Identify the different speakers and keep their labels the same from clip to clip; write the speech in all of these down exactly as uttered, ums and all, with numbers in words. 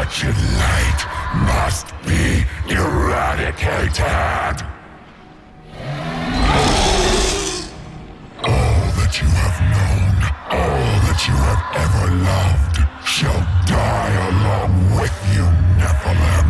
Speaker 1: wretched light must be eradicated! All that you have known, all that you have ever loved, shall die along with you, Nephilim.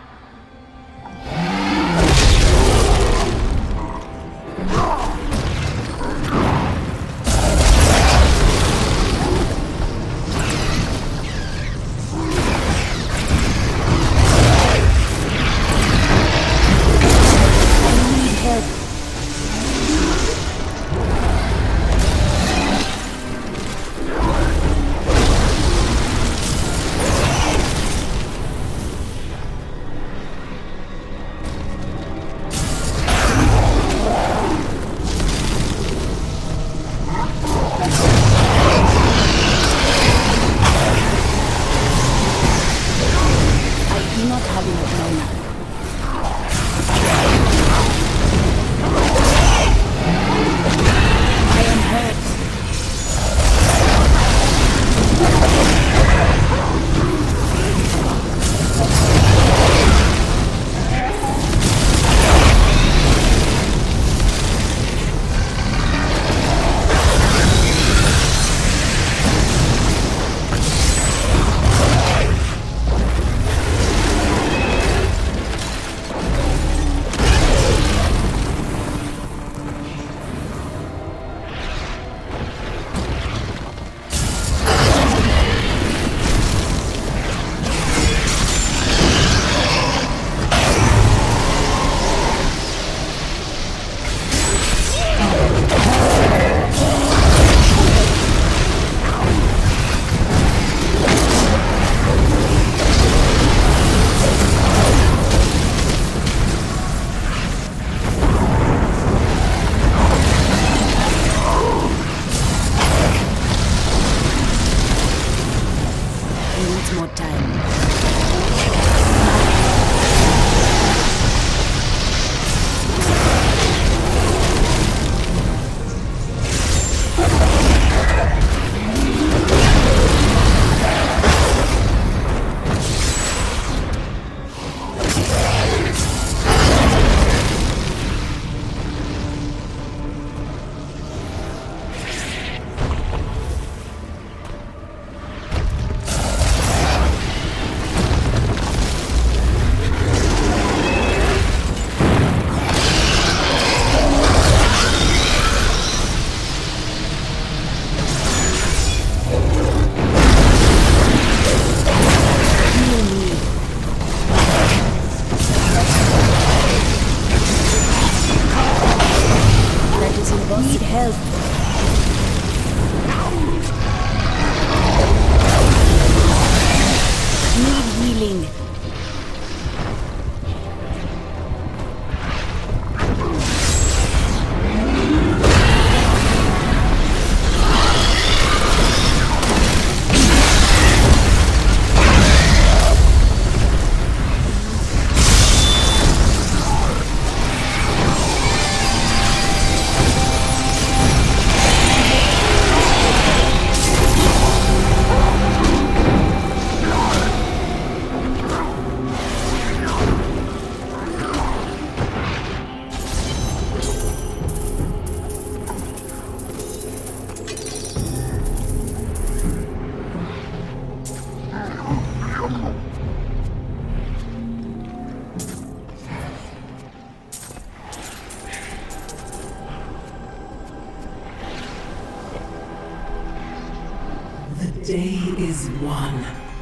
Speaker 2: Day is won.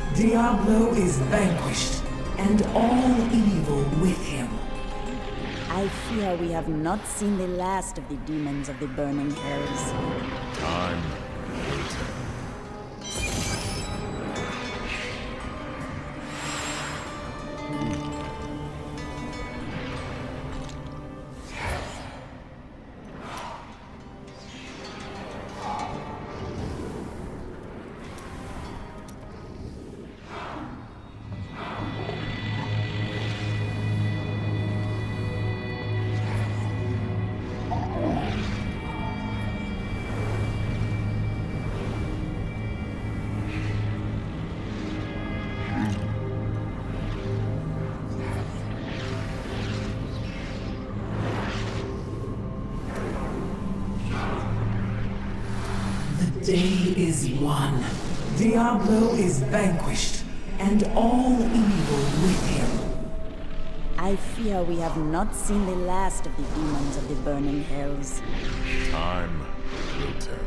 Speaker 2: Diablo is vanquished, and all evil with him.
Speaker 3: I fear we have not seen the last of the demons of the burning hells.
Speaker 1: Time will tell.
Speaker 2: is won. Diablo is vanquished, and all evil with him.
Speaker 3: I fear we have not seen the last of the demons of the burning hells.
Speaker 1: Time will tell.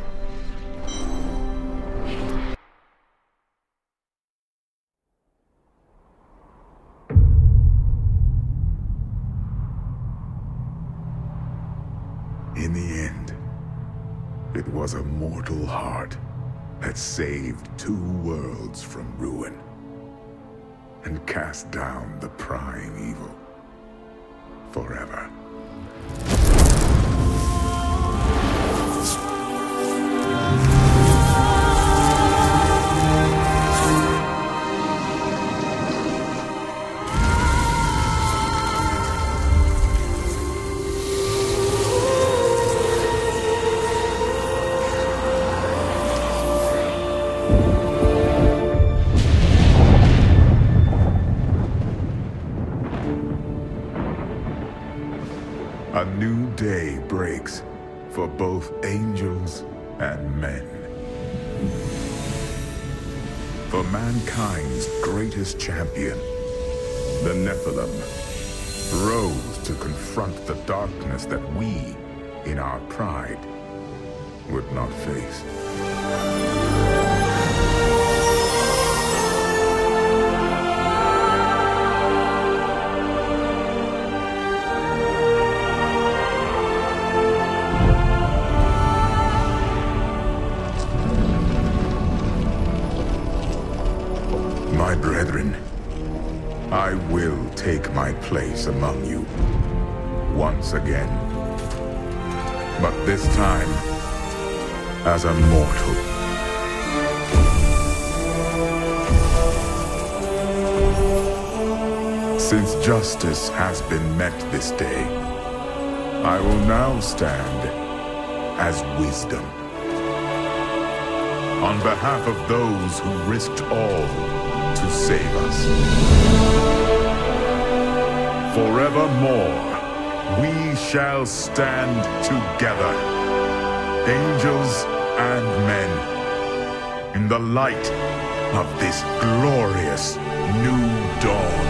Speaker 4: In the end, it was a mortal heart that saved two worlds from ruin and cast down the prying evil forever. A new day breaks for both angels and men. For mankind's greatest champion, the Nephilim, rose to confront the darkness that we, in our pride, would not face. My brethren, I will take my place among you once again, but this time as a mortal. Since justice has been met this day, I will now stand as wisdom. On behalf of those who risked all to save us. Forevermore, we shall stand together, angels and men, in the light of this glorious new dawn.